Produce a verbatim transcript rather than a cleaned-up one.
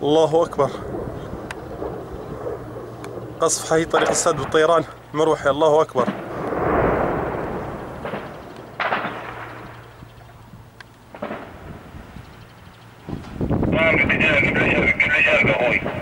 الله أكبر. قصف حي طريق السد والطيران مروحي. الله أكبر. نعم، باتجاه قبل قبل جانب أخوي.